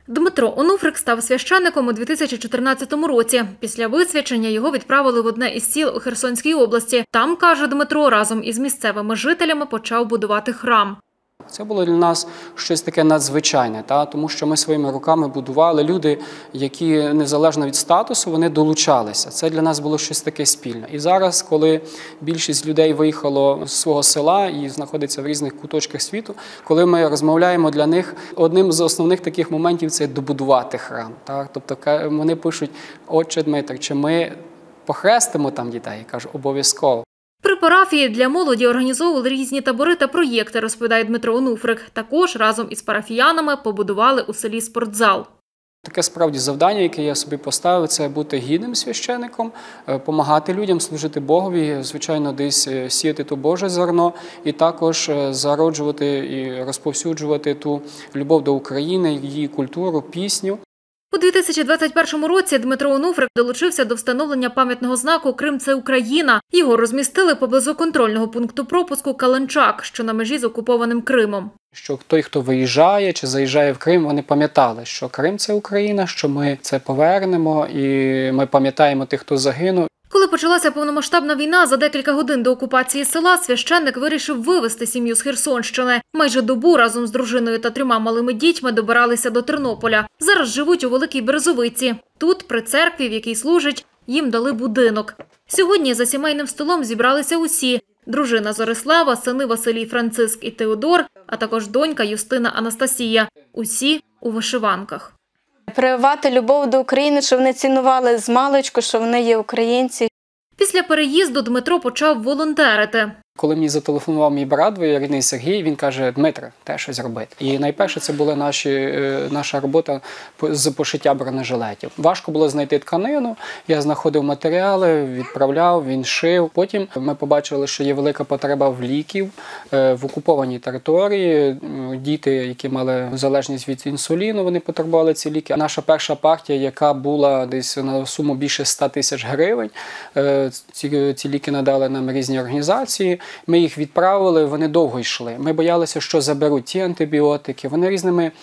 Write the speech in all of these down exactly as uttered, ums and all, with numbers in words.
Дмитро Онуфрик став священником у дві тисячі чотирнадцятому році. Після висвячення його відправили в одне із сіл у Херсонській області. Там, каже Дмитро, разом із місцевими жителями почав будувати храм. Це було для нас щось таке надзвичайне, та? Тому що ми своїми руками будували, люди, які незалежно від статусу, вони долучалися. Це для нас було щось таке спільне. І зараз, коли більшість людей виїхало з свого села і знаходиться в різних куточках світу, коли ми розмовляємо для них, одним з основних таких моментів – це добудувати храм. Так? Тобто вони пишуть: «Отче Дмитре, чи ми похрестимо там дітей?» Я кажу: «Обов'язково». При парафії для молоді організовували різні табори та проєкти, розповідає Дмитро Онуфрик. Також разом із парафіянами побудували у селі спортзал. Таке справді завдання, яке я собі поставив, це бути гідним священником, допомагати людям, служити Богові, звичайно, десь сіяти то Боже зерно і також зароджувати і розповсюджувати ту любов до України, її культуру, пісню. У дві тисячі двадцять першому році Дмитро Онуфрик долучився до встановлення пам'ятного знаку «Крим – це Україна». Його розмістили поблизу контрольного пункту пропуску Каланчак, що на межі з окупованим Кримом. Що той, хто виїжджає чи заїжджає в Крим, вони пам'ятали, що Крим – це Україна, що ми це повернемо і ми пам'ятаємо тих, хто загинув. Коли почалася повномасштабна війна, за декілька годин до окупації села священник вирішив вивезти сім'ю з Херсонщини. Майже добу разом з дружиною та трьома малими дітьми добиралися до Тернополя. Зараз живуть у Великій Березовиці. Тут, при церкві, в якій служать, їм дали будинок. Сьогодні за сімейним столом зібралися усі. Дружина Зорислава, сини Василій, Франциск і Теодор, а також донька Юстина Анастасія. Усі у вишиванках. Прививати любов до України, що вони цінували змалечку, що вони є українці. Після переїзду Дмитро почав волонтерити. Коли мені зателефонував мій брат, рідний Сергій, він каже: «Дмитре, те щось робити». І найперше це була наші, наша робота з пошиття бронежилетів. Важко було знайти тканину, я знаходив матеріали, відправляв, він шив. Потім ми побачили, що є велика потреба в ліків в окупованій території. Діти, які мали залежність від інсуліну, вони потребували ці ліки. Наша перша партія, яка була десь на суму більше ста тисяч гривень, ці, ці ліки надали нам різні організації. Ми їх відправили, вони довго йшли. Ми боялися, що заберуть ті антибіотики. Вони різними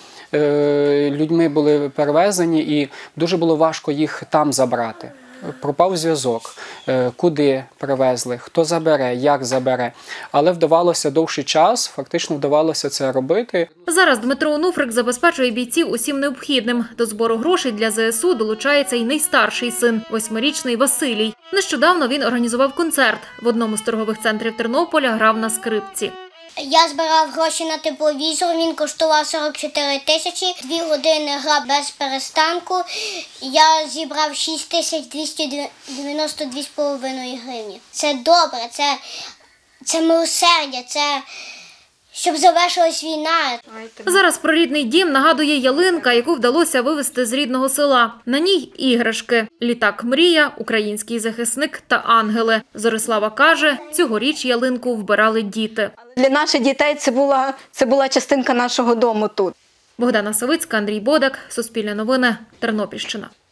е, людьми були перевезені і дуже було важко їх там забрати. Пропав зв'язок, е, куди перевезли, хто забере, як забере. Але вдавалося довший час, фактично вдавалося це робити. Зараз Дмитро Онуфрик забезпечує бійців усім необхідним. До збору грошей для зе ес у долучається й найстарший син – восьмирічний Василій. Нещодавно він організував концерт. В одному з торгових центрів Тернополя грав на скрипці. Я збирав гроші на тепловізор, він коштував сорок чотири тисячі, дві години грав без перестанку. Я зібрав шість тисяч двісті дев'яносто дві з половиною гривні. Це добре, це, це милосердя, це щоб завершилась війна. Зараз про рідний дім нагадує ялинка, яку вдалося вивезти з рідного села. На ній іграшки – літак «Мрія», український захисник та ангели. Зорислава каже, цьогоріч ялинку вбирали діти. Для наших дітей це була, це була частинка нашого дому тут. Богдана Савицька, Андрій Бодак, Суспільне новини, Тернопільщина.